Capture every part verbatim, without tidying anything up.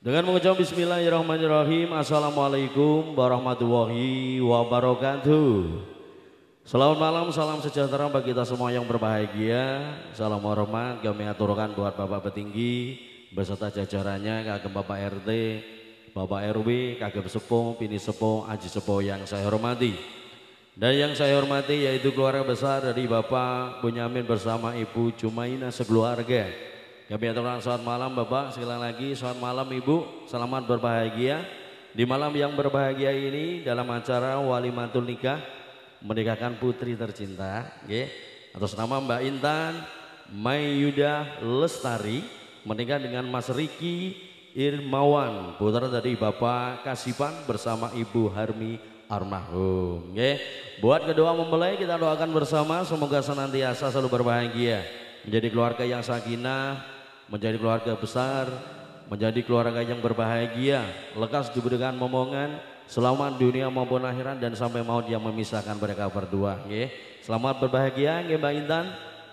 Dengan mengucap bismillahirrahmanirrahim. Assalamualaikum warahmatullahi wabarakatuh. Selamat malam, salam sejahtera bagi kita semua yang berbahagia. Salam hormat kami aturkan buat Bapak Petinggi beserta jajarannya, kagem Bapak R T, Bapak R W, kagem Sepo, Pini Sepo, Aji Sepo yang saya hormati. Dan yang saya hormati yaitu keluarga besar dari Bapak Bunyamin bersama Ibu Jumaina sekeluarga. Kami aturkan selamat malam Bapak, sekali lagi selamat malam Ibu, selamat berbahagia. Di malam yang berbahagia ini dalam acara Walimatul Nikah menikahkan putri tercinta, okay, atas nama Mbak Intan Mayuda Lestari menikah dengan Mas Riki Irmawan, putra dari Bapak Kasipan bersama Ibu Harmi Almarhum. Okay. Buat kedua mempelai kita doakan bersama semoga senantiasa selalu berbahagia, menjadi keluarga yang sakinah, menjadi keluarga besar, menjadi keluarga yang berbahagia, lekas diberikan momongan, selamat dunia maupun akhirat dan sampai maut yang memisahkan mereka berdua. Nggih. Selamat berbahagia nggih Mbak Intan.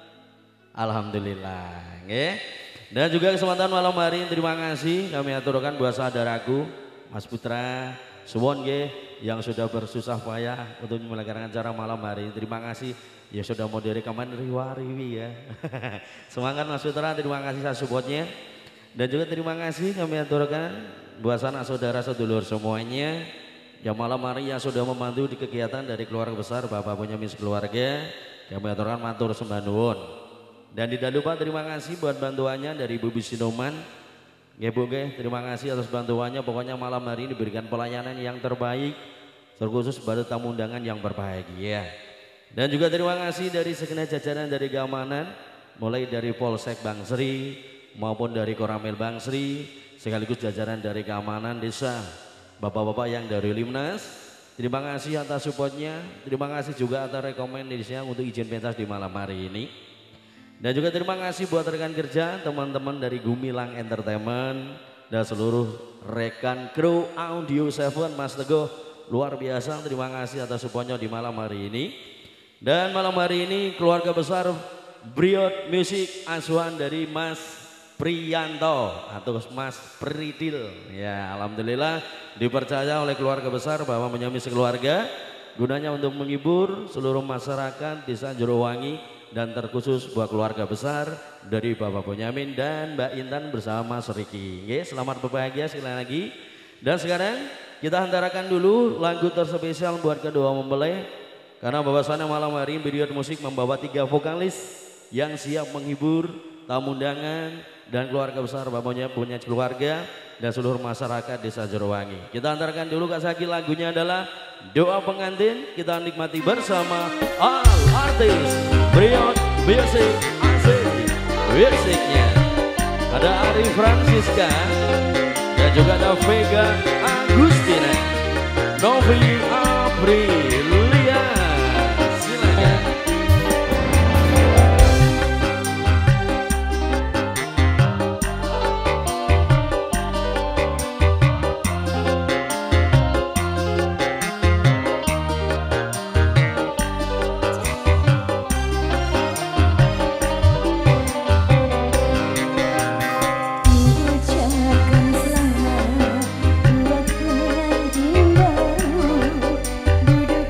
Alhamdulillah. Nggih. Dan juga kesempatan malam hari terima kasih kami aturkan buat saudaraku Mas Putra Suwon nggih yang sudah bersusah payah untuk menyelenggarakan acara malam hari. Terima kasih. Ya sudah mau direkaman riwa-riwi ya. Semangat Mas Putra, terima kasih saya supportnya. Dan juga terima kasih kami aturkan buat sanak saudara sedulur semuanya yang malam hari yang sudah membantu di kegiatan dari keluarga besar Bapak Bunyamin sekeluarga. Kami aturkan matur sembah nuwun. Dan tidak lupa terima kasih buat bantuannya dari Ibu Bisinoman. Ya Bu, terima kasih atas bantuannya. Pokoknya malam hari ini diberikan pelayanan yang terbaik, terkhusus pada tamu undangan yang berbahagia. Dan juga terima kasih dari segenap jajaran dari keamanan, mulai dari Polsek Bangsri maupun dari Koramil Bangsri, sekaligus jajaran dari keamanan desa, bapak-bapak yang dari Limnas. Terima kasih atas supportnya, terima kasih juga atas rekomendasinya untuk izin pentas di malam hari ini. Dan juga terima kasih buat rekan kerja, teman-teman dari Gumilang Entertainment dan seluruh rekan kru Audio Seven, Mas Teguh, luar biasa. Terima kasih atas supportnya di malam hari ini. Dan malam hari ini keluarga besar Briot Music asuhan dari Mas Priyanto atau Mas Pridil. Ya, alhamdulillah dipercaya oleh keluarga besar bahwa Bunyamin sekeluarga gunanya untuk menghibur seluruh masyarakat Desa Jorowangi dan terkhusus buat keluarga besar dari Bapak Bunyamin dan Mbak Intan bersama Mas Riki. Oke, selamat berbahagia sekali lagi. Dan sekarang kita hantarkan dulu lagu terspesial buat kedua mempelai. Karena bahwasannya malam hari Briot Musik membawa tiga vokalis yang siap menghibur tamu undangan dan keluarga besar bapaknya punya keluarga dan seluruh masyarakat Desa Jorowangi. Kita antarkan dulu Kak Saki, lagunya adalah Doa Pengantin. Kita nikmati bersama All Artis Briot Music asik musiknya. Ada Ari Francisca dan juga ada Vega Agustina, Novi Aprilia. Duduk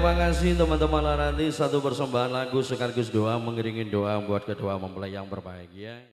terima kasih teman-teman Laranti, satu persembahan lagu sekaligus doa mengiringi doa buat kedua mempelai yang berbahagia.